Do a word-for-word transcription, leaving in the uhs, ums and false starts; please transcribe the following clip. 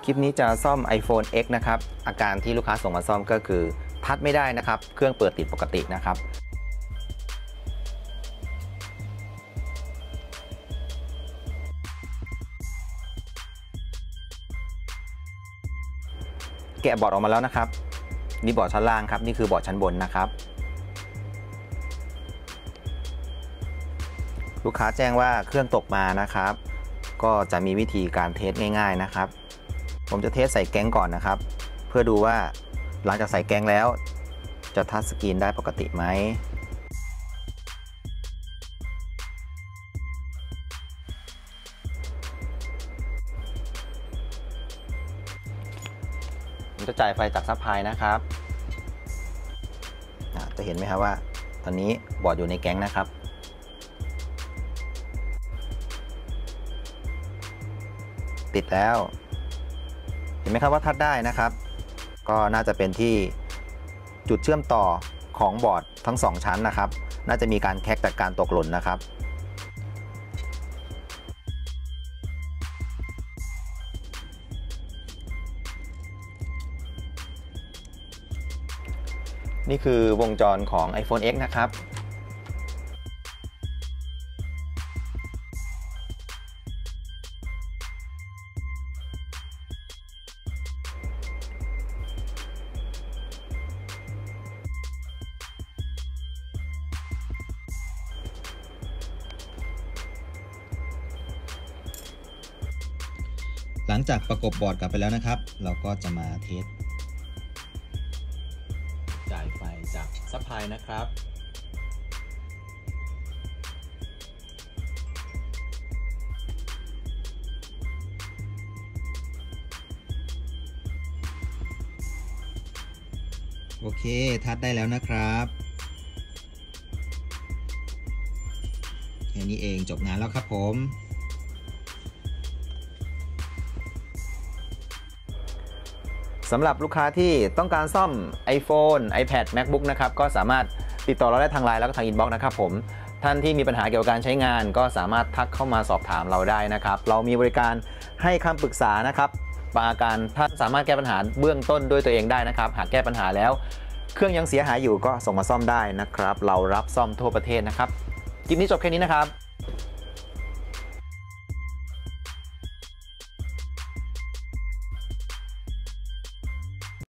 คลิปนี้จะซ่อม iPhone เอ็กซ์ นะครับอาการที่ลูกค้าส่งมาซ่อมก็คือทัชไม่ได้นะครับเครื่องเปิดติดปกตินะครับแกะบอร์ดออกมาแล้วนะครับนี่บอร์ดชั้นล่างครับนี่คือบอร์ดชั้นบนนะครับลูกค้าแจ้งว่าเครื่องตกมานะครับก็จะมีวิธีการเทสง่ายๆนะครับผมจะเทสใส่แก๊งก่อนนะครับเพื่อดูว่าหลังจากใส่แก๊งแล้วจะทัชสกรีนได้ปกติไหมผมจะจ่ายไฟจากซัพพลายนะครับจะเห็นไหมครับว่าตอนนี้บอร์ดอยู่ในแก๊งนะครับติดแล้วเห็นไหมครับว่าทัชได้นะครับก็น่าจะเป็นที่จุดเชื่อมต่อของบอร์ดทั้งสองชั้นนะครับน่าจะมีการแคร็กจากการตกหล่นนะครับนี่คือวงจรของ iPhone เอ็กซ์ นะครับหลังจากประกบบอร์ดกลับไปแล้วนะครับเราก็จะมาเทสจ่ายไฟจากซัพพลายนะครับโอเคทัชได้แล้วนะครับแค่นี้เองจบงานแล้วครับผมสำหรับลูกค้าที่ต้องการซ่อม iPhone iPad MacBook นะครับก็สามารถติดต่อเราได้ทางไลน์แล้วก็ทางอินบ็อกซ์นะครับผมท่านที่มีปัญหาเกี่ยวกับการใช้งานก็สามารถทักเข้ามาสอบถามเราได้นะครับเรามีบริการให้คำปรึกษานะครับบางอาการท่านสามารถแก้ปัญหาเบื้องต้นด้วยตัวเองได้นะครับหากแก้ปัญหาแล้วเครื่องยังเสียหายอยู่ก็ส่งมาซ่อมได้นะครับเรารับซ่อมทั่วประเทศนะครับคลิปนี้จบแค่นี้นะครับ